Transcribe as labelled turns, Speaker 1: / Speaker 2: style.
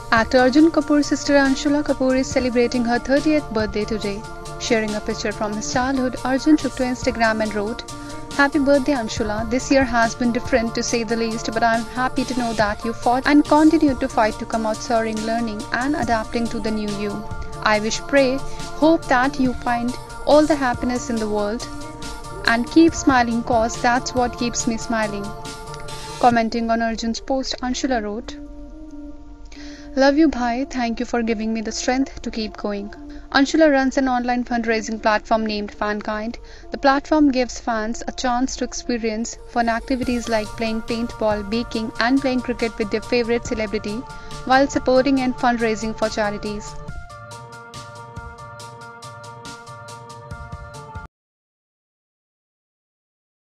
Speaker 1: Actor Arjun Kapoor's sister Anshula Kapoor is celebrating her 30th birthday today. Sharing a picture from his childhood, Arjun took to Instagram and wrote, "Happy birthday Anshula, this year has been different to say the least, but I'm happy to know that you fought and continued to fight to come out soaring, learning and adapting to the new you. I wish, pray, hope that you find all the happiness in the world and keep smiling cause that's what keeps me smiling." Commenting on Arjun's post, Anshula wrote, "Love you bhai, thank you for giving me the strength to keep going." Anshula runs an online fundraising platform named Fankind. The platform gives fans a chance to experience fun activities like playing paintball, baking and playing cricket with their favorite celebrity while supporting and fundraising for charities.